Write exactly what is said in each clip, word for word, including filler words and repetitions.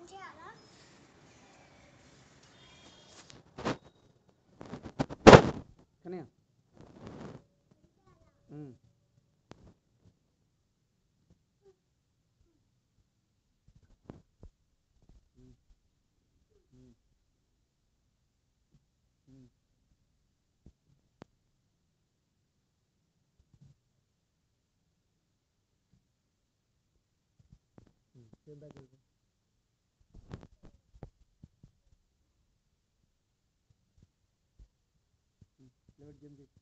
Kanayya same back వెళ్ళిపో లెవెట్ game చేయి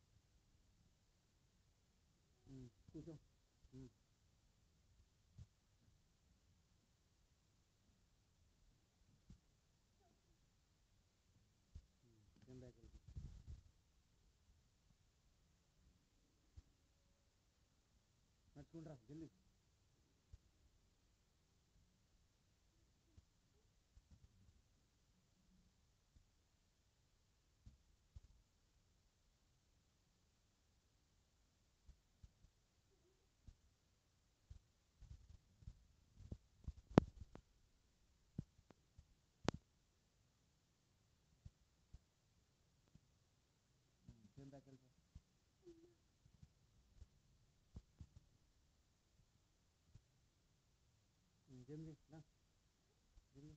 కూర్చో సేమ్ బ్యాక్ వెళ్ళిపో నడుచుకుంటారా జల్దీ సేమ్ బ్యాక్ వెళ్ళిపో జల్దీ రా జల్దీ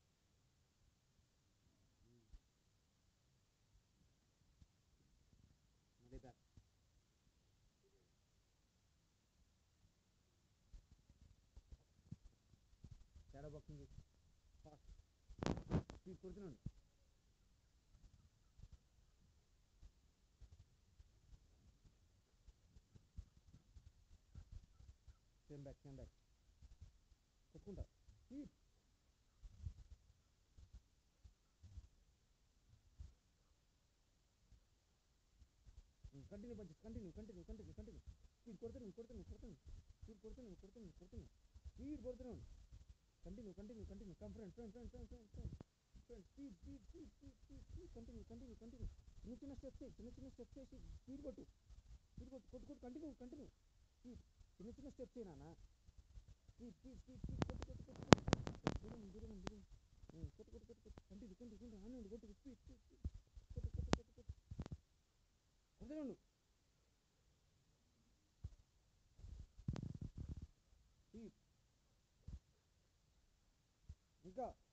మళ్ళీ back shadow boxing fast speed కొడుతున్నాను సేమ్ బ్యాక్ సేమ్ బ్యాక్ కొట్టుకుంటా speed continue punches continue continue continue continue speed కొడుతున్నాను కొడుతున్నాను కొడుతున్నాను స్పీడ్ కొడుతున్నాను కొడుతున్నాను కొడుతున్నాను స్పీడ్ కొడుతున్నాను continue continue continue come friend friend friend friend friend friend friend speed speed speed speed speed speed continue continue continue చిన్న చిన్న స్టెప్స్ చిన్న చిన్న స్టెప్స్ వేసి స్పీడ్ కొట్టు స్పీడ్ కొట్టు కొట్టు కొట్టు కంటిన్యూ కంటిన్యూ స్పీడ్ చిన్న చిన్న స్టెప్స్ నాన్న స్పీడ్ స్పీడ్ స్పీడ్ స్పీడ్ కొట్టు కొట్టు కొట్టు కొట్టు దూరం దూరం దూరం కొట్టు కొట్టు కొట్టు కొట్టు కంటిన్యూ కంటిన్యూ కంటిన్యూ ఆనండి కొట్టు స్పీడ్ స్పీడ్ స్పీడ్ కొట్టు కొట్టు కొట్టు కొట్టు కొడుతున్నాను స్పీడ్ ఇంకా